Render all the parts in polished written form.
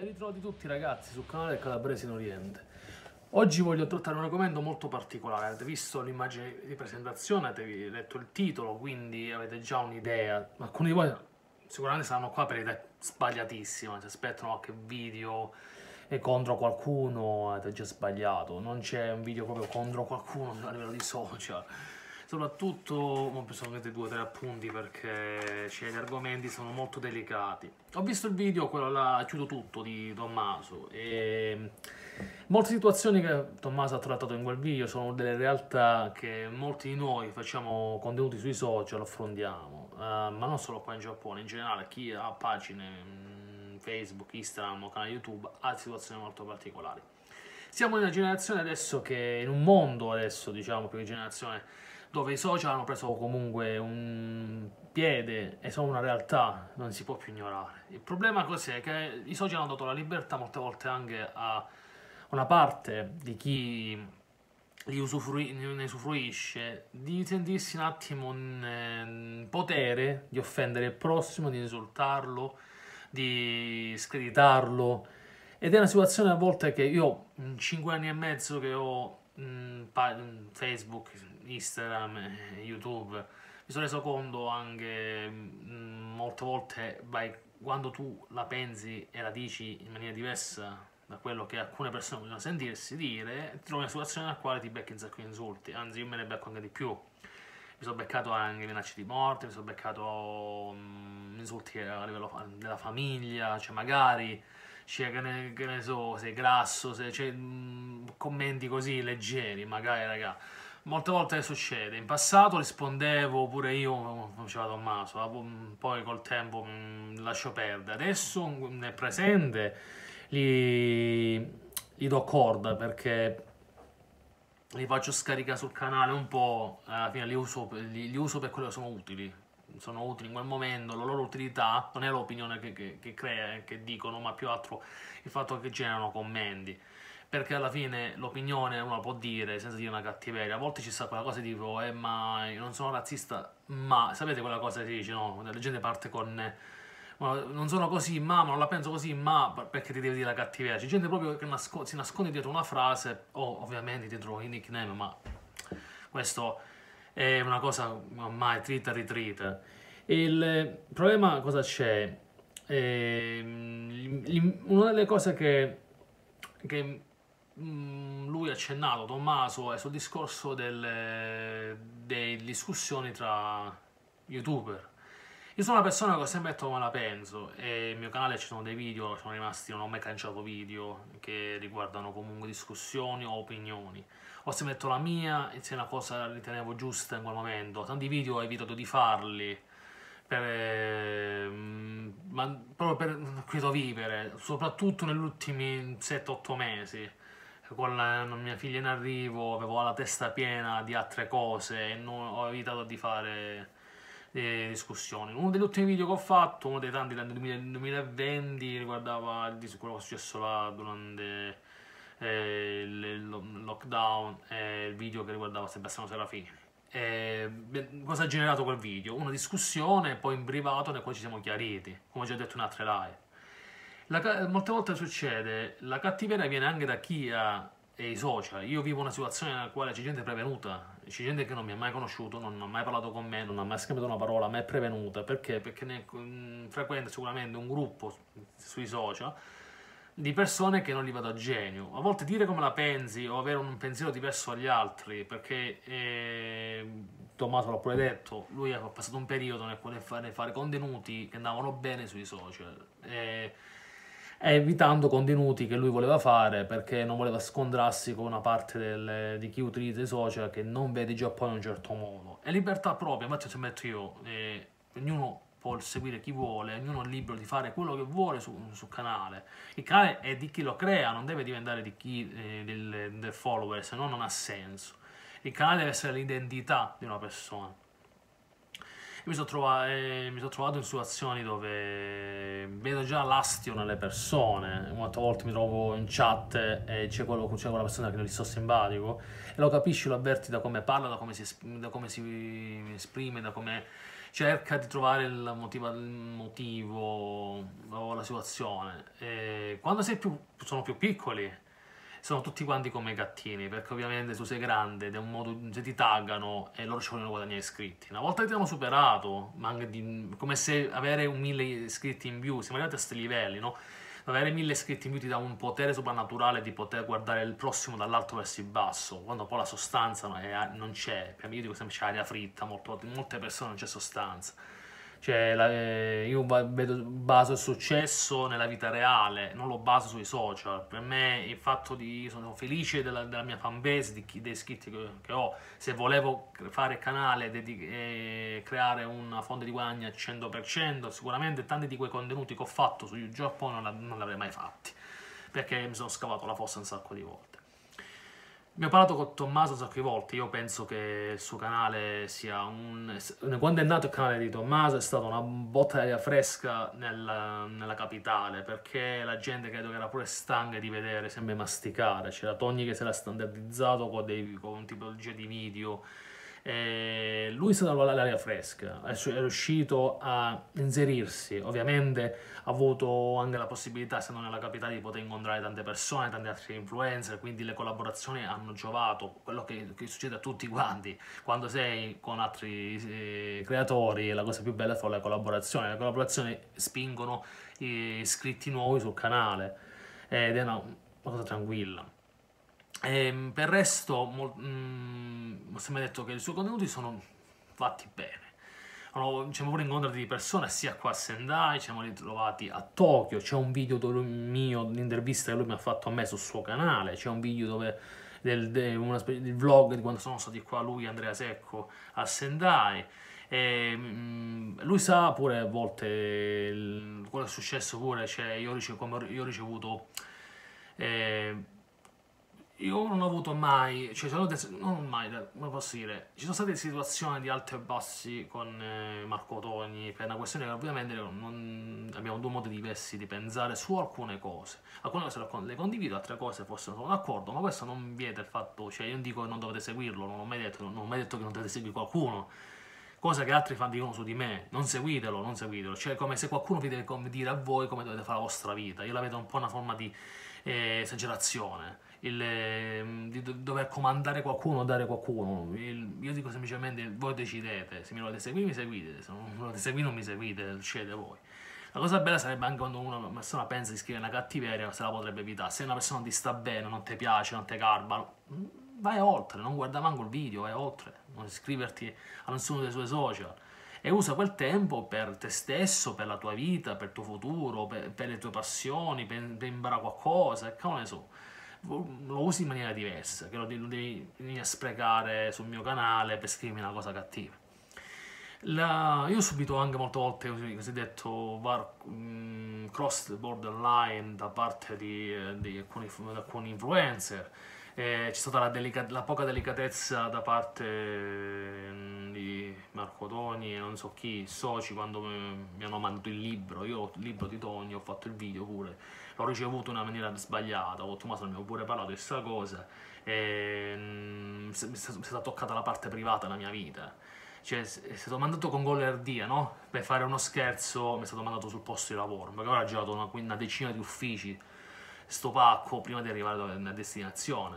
Ben ritrovati tutti ragazzi sul canale Calabresi in Oriente. Oggi voglio trattare un argomento molto particolare. Avete visto l'immagine di presentazione, avete letto il titolo, quindi avete già un'idea. Alcuni di voi sicuramente saranno qua per idee sbagliatissime, si aspettano qualche video contro qualcuno, avete già sbagliato. Non c'è un video proprio contro qualcuno a livello di social. Soprattutto ho preso solamente 2 o 3 appunti perché gli argomenti sono molto delicati. Ho visto il video, quello là, chiudo tutto, di Tommaso, e molte situazioni che Tommaso ha trattato in quel video sono delle realtà che molti di noi facciamo contenuti sui social, affrontiamo, ma non solo qua in Giappone, in generale chi ha pagine Facebook, Instagram o canale YouTube ha situazioni molto particolari. Siamo in una generazione adesso che, in un mondo adesso, diciamo, più di generazione, dove i social hanno preso comunque un piede e sono una realtà, non si può più ignorare. Il problema cos'è? Che i social hanno dato la libertà molte volte anche a una parte di chi ne usufruisce di sentirsi un attimo in potere di offendere il prossimo, di insultarlo, di screditarlo. Ed è una situazione a volte che io, in 5 anni e mezzo che ho Facebook, Instagram, YouTube, mi sono reso conto anche molte volte, quando tu la pensi e la dici in maniera diversa da quello che alcune persone vogliono sentirsi dire, ti trovi in una situazione nella quale ti becchi un sacco di insulti, anzi io me ne becco anche di più. Mi sono beccato anche minacce di morte, mi sono beccato insulti a livello della famiglia, cioè magari cioè, che ne so, sei grasso, cioè, commenti così leggeri, magari, raga. Molte volte succede. In passato rispondevo pure io, come faceva Tommaso, poi col tempo lascio perdere. Adesso, nel presente, gli do corda perché li faccio scaricare sul canale un po', alla fine li uso per quello che sono utili. Sono utili in quel momento, la loro utilità non è l'opinione che dicono, ma più altro il fatto che generano commenti. Perché alla fine l'opinione uno la può dire senza dire una cattiveria. A volte ci sta quella cosa tipo, ma io non sono razzista, ma sapete quella cosa che si dice, no? La gente parte con non sono così, ma non la penso così, ma perché ti devi dire la cattiveria. C'è gente proprio che si nasconde dietro una frase, o ovviamente dietro i nickname, ma questo è una cosa ormai trita e ritrita. Il problema cosa c'è? Una delle cose che lui ha accennato, Tommaso, è sul discorso delle discussioni tra youtuber. Io sono una persona che ho sempre detto come la penso, e nel mio canale ci sono dei video, sono rimasti, non ho mai cancellato video che riguardano comunque discussioni o opinioni. Ho sempre detto la mia, e se una cosa ritenevo giusta in quel momento, tanti video ho evitato di farli, proprio per quieto vivere, soprattutto negli ultimi 7-8 mesi. Con la mia figlia in arrivo, avevo la testa piena di altre cose e ho evitato di fare discussioni. Uno degli ultimi video che ho fatto, uno dei tanti del 2020, riguardava quello che è successo là durante il lockdown, il video che riguardava Sebastiano Serafini. Cosa ha generato quel video? Una discussione, poi in privato, nel quale ci siamo chiariti, come ho già detto in altre live. Molte volte succede, la cattiveria viene anche da chi ha i social. Io vivo una situazione nella quale c'è gente prevenuta, c'è gente che non mi ha mai conosciuto, non ha mai parlato con me, non ha mai scambiato una parola, ma è prevenuta. Perché? Perché frequenta sicuramente un gruppo sui social di persone che non li vedo a genio. A volte dire come la pensi o avere un pensiero diverso agli altri, perché Tommaso l'ha pure detto, lui ha passato un periodo nel quale fare contenuti che andavano bene sui social, evitando contenuti che lui voleva fare perché non voleva scontrarsi con una parte di chi utilizza i social che non vede il Giappone in un certo modo. È libertà propria, infatti ho sempre detto io, ognuno può seguire chi vuole, ognuno è libero di fare quello che vuole sul canale. Il canale è di chi lo crea, non deve diventare di chi del follower, se no non ha senso. Il canale deve essere l'identità di una persona. Mi sono trovato in situazioni dove vedo già l'astio nelle persone. Molte volte mi trovo in chat e c'è quella persona che non gli sto simpatico, e lo capisci, lo avverti da come parla, da come si esprime, da come cerca di trovare il motivo o la situazione. E quando sono più piccoli, sono tutti quanti come i gattini, perché ovviamente tu sei grande ed è un modo, se ti taggano e loro ci vogliono guadagnare iscritti. Una volta che ti hanno superato, ma anche come se avere un 1000 iscritti in più, siamo arrivati a questi livelli, no? Avere 1000 iscritti in più ti dà un potere soprannaturale di poter guardare il prossimo dall'alto verso il basso, quando poi la sostanza non c'è. Io dico sempre c'è aria fritta, molte persone non c'è sostanza. Cioè, io baso il successo nella vita reale, non lo baso sui social. Per me il fatto di... sono felice della mia fanbase, dei iscritti che ho. Se volevo fare canale e creare una fonte di guadagno al 100%, sicuramente tanti di quei contenuti che ho fatto su Giappone non li avrei mai fatti, perché mi sono scavato la fossa un sacco di volte. Mi ho parlato con Tommaso un sacco di volte, io penso che il suo canale sia quando è nato il canale di Tommaso è stata una botta d'aria fresca nella capitale, perché la gente credo che era pure stanca di vedere sempre masticare, c'era Togni che si era standardizzato con tipologia di video, e lui è stato l'aria fresca, è riuscito a inserirsi, ovviamente ha avuto anche la possibilità, essendo nella capitale, di poter incontrare tante persone, tanti altri influencer, quindi le collaborazioni hanno giovato, quello che succede a tutti quanti, quando sei con altri creatori la cosa più bella è fare le collaborazioni spingono iscritti nuovi sul canale ed è una cosa tranquilla. Per il resto, ho sempre detto che i suoi contenuti sono fatti bene. Ci siamo pure incontrati di persone sia qua a Sendai, ci siamo ritrovati a Tokyo, c'è un video mio, l'intervista che lui mi ha fatto a me sul suo canale, c'è un video dove una specie di vlog di quando sono stati qua lui e Andrea Secco a Sendai. Lui sa pure a volte quello che è successo pure, cioè io ho ricevuto io non ho avuto mai, cioè non mai, come posso dire, ci sono state situazioni di alti e bassi con Marco Togni per una questione che ovviamente abbiamo due modi diversi di pensare su alcune cose. Alcune cose le condivido, altre cose forse non sono d'accordo, ma questo non vieta il fatto, cioè io non dico che non dovete seguirlo, non ho mai detto che non dovete seguire qualcuno. Cosa che altri fan dicono su di me, non seguitelo, non seguitelo, cioè come se qualcuno vi deve dire a voi come dovete fare la vostra vita. Io la vedo un po' una forma di esagerazione, di dover comandare qualcuno, dare qualcuno. Io dico semplicemente voi decidete, se mi volete seguire mi seguite, se non mi volete seguire non mi seguite, scegliete voi. La cosa bella sarebbe anche quando una persona pensa di scrivere una cattiveria, se la potrebbe evitare. Se una persona ti sta bene, non ti piace, non ti garba, vai oltre, non guarda manco il video, vai oltre, non iscriverti a nessuno dei suoi social e usa quel tempo per te stesso, per la tua vita, per il tuo futuro, per le tue passioni, per imparare qualcosa, che ne so. Lo usi in maniera diversa, che lo devi venire a sprecare sul mio canale per scrivermi una cosa cattiva. Io ho subito anche molte volte il cosiddetto cross the borderline da parte di alcuni influencer. C'è stata la poca delicatezza da parte di Marco Toni e non so chi, soci, quando mi hanno mandato il libro. Io il libro di Toni, ho fatto il video pure, l'ho ricevuto in una maniera sbagliata, con Tommaso ne avevo pure parlato di questa cosa, e mi è stata toccata la parte privata della mia vita. Cioè, è stato mandato con goliardia, no? Per fare uno scherzo mi è stato mandato sul posto di lavoro, perché ora ho girato una decina di uffici, sto pacco, prima di arrivare a destinazione.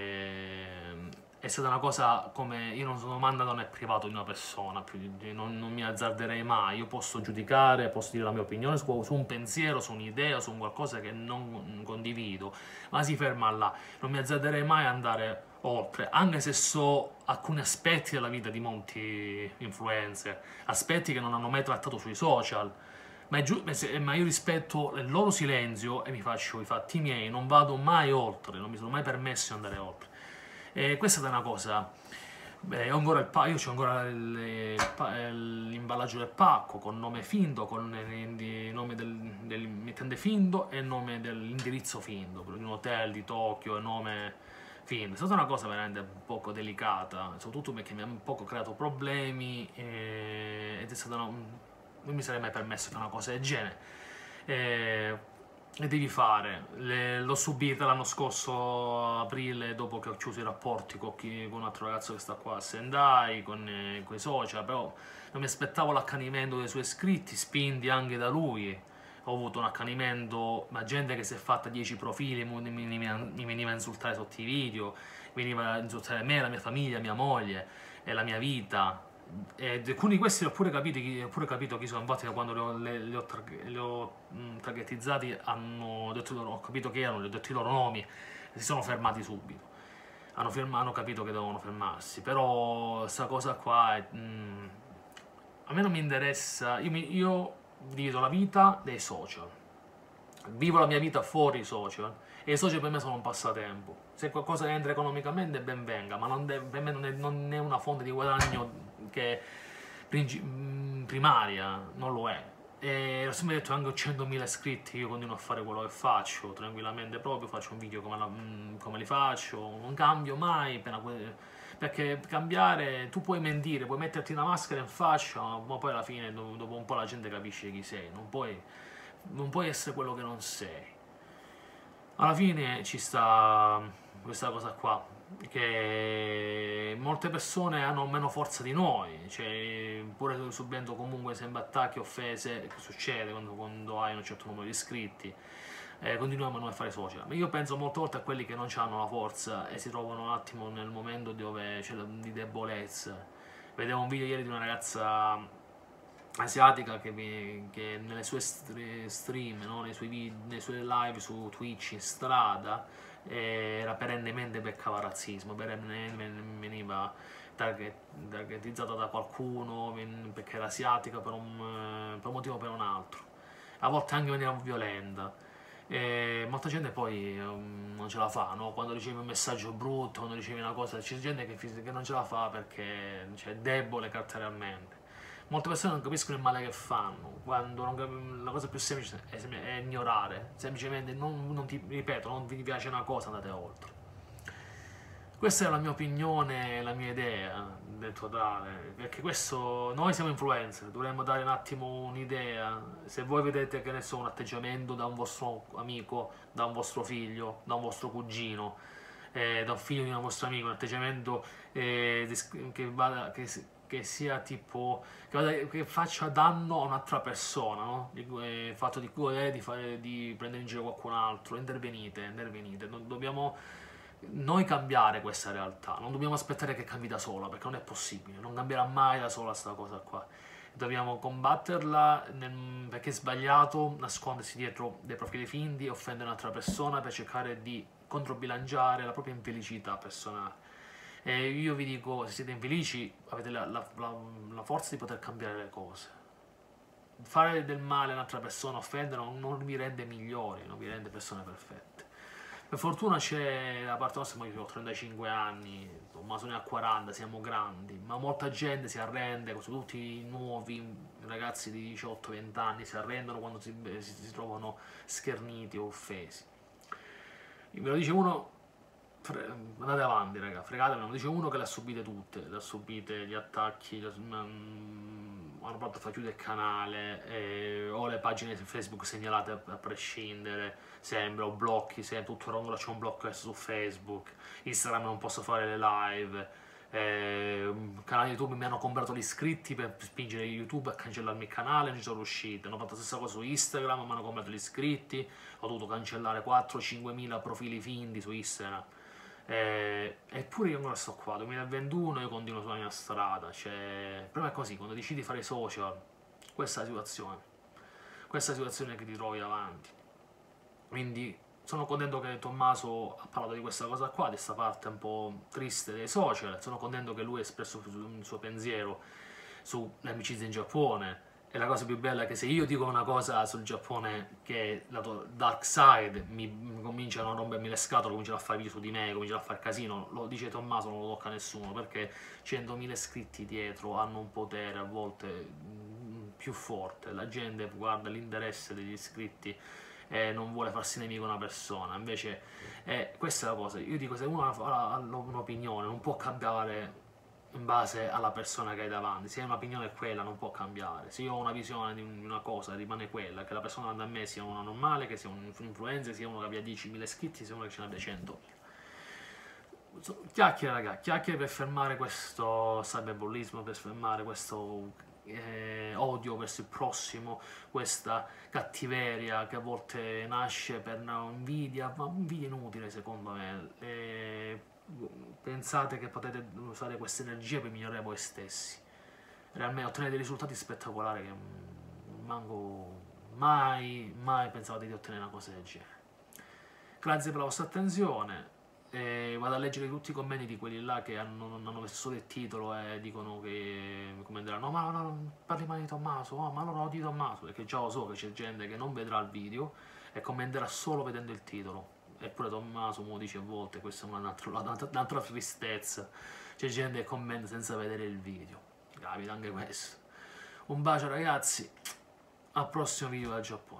È stata una cosa come... Io non sono mandato nel privato di una persona, non mi azzarderei mai, io posso giudicare, posso dire la mia opinione su un pensiero, su un'idea, su un qualcosa che non condivido, ma si ferma là, non mi azzarderei mai ad andare oltre, anche se so alcuni aspetti della vita di molti influencer, aspetti che non hanno mai trattato sui social, ma io rispetto il loro silenzio e mi faccio i fatti miei, non vado mai oltre, non mi sono mai permesso di andare oltre. E questa è una cosa. Io c'ho ancora l'imballaggio del pacco con nome finto, con il nome del mittente finto e il nome dell'indirizzo finto, di un hotel di Tokyo e nome finto. È stata una cosa veramente un poco delicata, soprattutto perché mi ha un poco creato problemi ed è stata non mi sarei mai permesso di fare una cosa del genere. e devi fare. L'ho subita l'anno scorso a aprile, dopo che ho chiuso i rapporti con un altro ragazzo che sta qua a Sendai, con i social, però non mi aspettavo l'accanimento dei suoi iscritti, spinti anche da lui. Ho avuto un accanimento, ma gente che si è fatta 10 profili, mi veniva a insultare sotto i video, veniva a insultare me, la mia famiglia, mia moglie e la mia vita. Ed alcuni di questi ho pure capito chi sono, infatti quando li ho targetizzati ho capito chi erano, gli ho detto i loro nomi e si sono fermati subito. Hanno capito che dovevano fermarsi, però questa cosa qua a me non mi interessa, io divido la vita dei social, vivo la mia vita fuori i social e i social per me sono un passatempo. Se qualcosa entra economicamente ben venga, ma per me non è una fonte di guadagno che primaria, non lo è. E ho sempre detto, anche ho 100.000 iscritti, io continuo a fare quello che faccio tranquillamente, proprio faccio un video come li faccio, non cambio mai, perché cambiare, tu puoi mentire, puoi metterti una maschera in faccia, ma poi alla fine dopo un po' la gente capisce chi sei, non puoi essere quello che non sei. Alla fine ci sta questa cosa qua, che molte persone hanno meno forza di noi, cioè pur subendo comunque sempre attacchi, offese, che succede quando hai un certo numero di iscritti, continuiamo noi a fare social. Ma io penso molte volte a quelli che non hanno la forza e si trovano un attimo nel momento dove c'è di debolezza. Vedevo un video ieri di una ragazza asiatica che nelle sue stream, no? nei suoi live su Twitch in strada, era perennemente beccava razzismo, perennemente veniva targetizzata da qualcuno perché era asiatica per un motivo o per un altro. A volte anche veniva violenta. E molta gente poi non ce la fa, no? Quando ricevi un messaggio brutto, quando ricevi una cosa, c'è gente che non ce la fa perché è debole caratterialmente. Molte persone non capiscono il male che fanno, quando la cosa più semplice è ignorare, semplicemente non ti ripeto, non vi piace una cosa, andate oltre. Questa è la mia opinione, la mia idea del totale, perché questo, noi siamo influencer, dovremmo dare un attimo un'idea. Se voi vedete, che ne so, un atteggiamento da un vostro amico, da un vostro figlio, da un vostro cugino, da un figlio di un vostro amico, un atteggiamento che sia tipo che faccia danno a un'altra persona, no? Il fatto di prendere in giro qualcun altro, intervenite, dobbiamo noi cambiare questa realtà, non dobbiamo aspettare che cambi da sola, perché non è possibile, non cambierà mai da sola sta cosa qua. Dobbiamo combatterla perché è sbagliato nascondersi dietro dei profili finti e offendere un'altra persona per cercare di controbilanciare la propria infelicità personale. E io vi dico, se siete infelici, avete la forza di poter cambiare le cose. Fare del male a un'altra persona, offendere, non vi rende migliori, non vi rende persone perfette. Per fortuna c'è da parte nostra, io ho 35 anni, Tommaso ne ha 40, siamo grandi, ma molta gente si arrende, soprattutto i nuovi ragazzi di 18-20 anni si arrendono quando si trovano scherniti o offesi. Ve lo dice uno, andate avanti raga, fregatemi, lo dice uno che le ha subite tutte, le ha subite gli attacchi, hanno provato a far chiudere il canale, o le pagine su Facebook segnalate a prescindere, sempre, o blocchi, sempre, tutto il rondo c'è un blocco adesso su Facebook, Instagram non posso fare le live, canale YouTube mi hanno comprato gli iscritti per spingere YouTube a cancellarmi il canale, non ci sono riuscito. Hanno fatto la stessa cosa su Instagram, mi hanno comprato gli iscritti, ho dovuto cancellare 4-5 mila profili finti su Instagram. Eppure io ancora sto qua, 2021, io continuo sulla mia strada. Cioè, il problema è così, quando decidi di fare social, questa è la situazione che ti trovi davanti. Quindi sono contento che Tommaso ha parlato di questa cosa qua, di questa parte un po' triste dei social. Sono contento che lui ha espresso il suo pensiero sulle amicizie in Giappone. E la cosa più bella è che se io dico una cosa sul Giappone che è la dark side, mi cominciano a rompermi le scatole, cominciano a fare video su di me, cominciano a fare casino, lo dice Tommaso, non lo tocca nessuno, perché 100.000 iscritti dietro hanno un potere a volte più forte. La gente guarda l'interesse degli iscritti e non vuole farsi nemico una persona. Invece questa è la cosa, io dico, se uno ha un'opinione non può cambiare in base alla persona che hai davanti. Se hai un'opinione è quella, non può cambiare. Se io ho una visione di una cosa, rimane quella, che la persona davanti a me sia una normale, che sia un influencer, sia uno che abbia 10.000 iscritti, sia uno che ce ne abbia 100.000. Chiacchiere, raga, chiacchiere per fermare questo cyberbullismo, per fermare questo odio verso il prossimo, questa cattiveria che a volte nasce per invidia, ma invidia inutile secondo me. Pensate che potete usare questa energia per migliorare voi stessi, realmente ottenere dei risultati spettacolari che manco mai pensavate di ottenere una cosa del genere. Grazie per la vostra attenzione. Vado a leggere tutti i commenti di quelli là che hanno messo solo il titolo e dicono che commenteranno: no, ma non parli mai di Tommaso, oh, ma allora di Tommaso, perché già lo so che c'è gente che non vedrà il video e commenterà solo vedendo il titolo. Eppure Tommaso me lo dice a volte, questa è un'altra tristezza. C'è gente che commenta senza vedere il video, capita anche questo. Un bacio ragazzi, al prossimo video dal Giappone.